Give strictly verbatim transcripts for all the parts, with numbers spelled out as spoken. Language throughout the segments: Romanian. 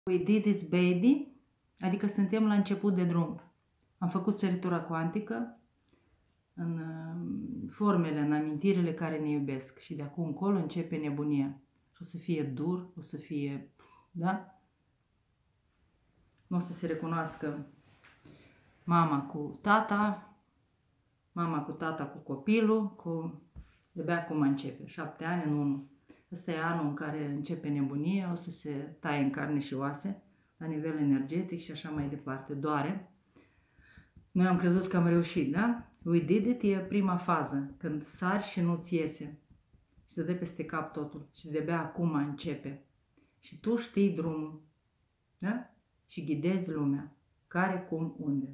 We did it, baby, adică suntem la început de drum. Am făcut săritura cuantică în formele, în amintirile care ne iubesc și de acum încolo începe nebunia. Și o să fie dur, o să fie, da? Nu o să se recunoască mama cu tata, mama cu tata cu copilul, cu... de-abia acum începe, șapte ani în unul. Ăsta e anul în care începe nebunia, o să se taie în carne și oase, la nivel energetic și așa mai departe. Doare. Noi am crezut că am reușit, da? We did it e prima fază, când sari și nu-ți iese. Și se dă peste cap totul. Și de-abia acum începe. Și tu știi drumul, da? Și ghidezi lumea. Care, cum, unde.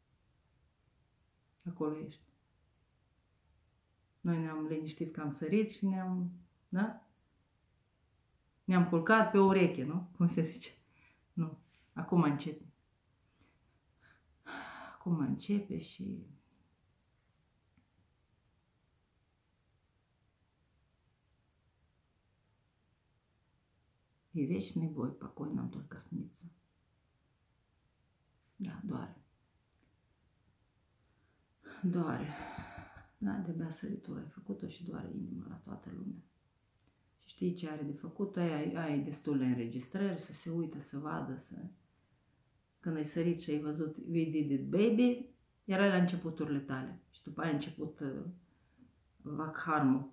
Acolo ești. Noi ne-am liniștit că am sărit și ne-am, da? Ne-am culcat pe o ureche, nu? Cum se zice? Nu. Acum începe. Acum începe și... И вечный бой покой нам только снится. Da, doare. Doare. Da, de-abia săritura ai făcut-o și doare inima la toată lumea. Și știi ce are de făcut? Ai, ai destule înregistrări, să se uită, să vadă, să... Când ai sărit și ai văzut We did it, baby, erai la începuturile tale. Și după aia a început uh, vacharmul.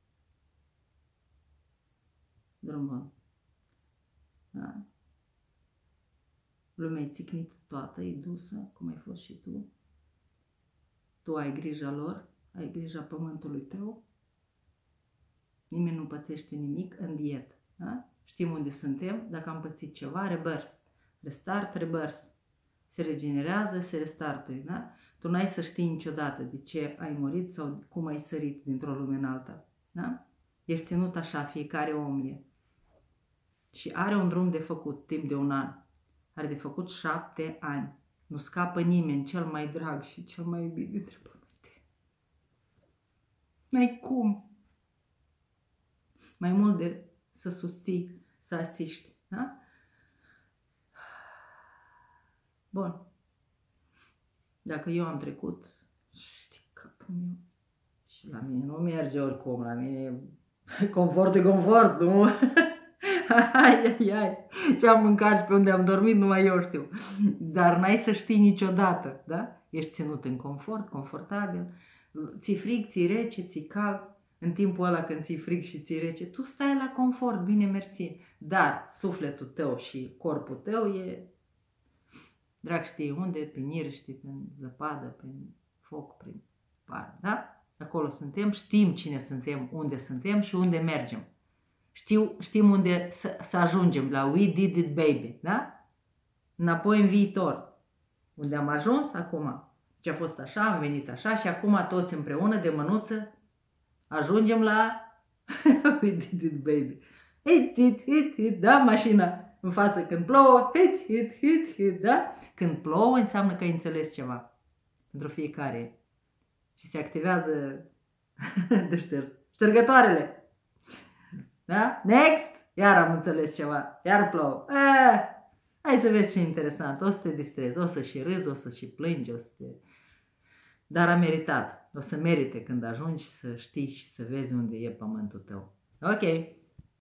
Drumul. Da? Lumea e țicnită toată, e dusă, cum ai fost și tu. Tu ai grija lor, ai grija pământului tău. Nimeni nu pățește nimic în dietă. Da? Știm unde suntem, dacă am pățit ceva, rebirth. Restart, rebirth. Se regenerează, se restartuie. Da? Tu n-ai să știi niciodată de ce ai murit sau cum ai sărit dintr-o lume în alta. Da? Ești ținut așa, fiecare om e. Și are un drum de făcut, timp de un an. Are de făcut șapte ani. Nu scapă nimeni, cel mai drag și cel mai iubit dintre pământe. N-ai cum. Mai mult de să susții, să asiști. Da? Bun. Dacă eu am trecut, știi, capul meu. Și la mine nu merge oricum, la mine confort e confort, nu? Ai, ai, ai. Și am mâncat și pe unde am dormit, numai eu știu. Dar n-ai să știi niciodată, da? Ești ținut în confort, confortabil. Ți-i frig, ți-i rece, ți-i cald. În timpul ăla când ți-i frig și ți-i rece, tu stai la confort, bine mersi. Dar sufletul tău și corpul tău e... Drag știi unde? Prin irști, prin zăpadă, prin foc, prin par, da? Acolo suntem, știm cine suntem, unde suntem și unde mergem. Știu, știm unde să, să ajungem, la We did it, baby, da? Înapoi în viitor. Unde am ajuns acum. Ce a fost așa, am venit așa și acum toți împreună de mânuță ajungem la We did it, baby. Hit, hit, hit, hit, da? Mașina în față când plouă, hit, hit, hit, hit, da? Când plouă înseamnă că ai înțeles ceva. Pentru fiecare. Și se activează de șters. Ștergătoarele. Da? Next! Iar am înțeles ceva. Iar plouă. Eh, hai să vezi ce interesant. O să te distrezi. O să și râzi, o să și plângi. O să te... Dar a meritat. O să merite când ajungi să știi și să vezi unde e pământul tău. Ok.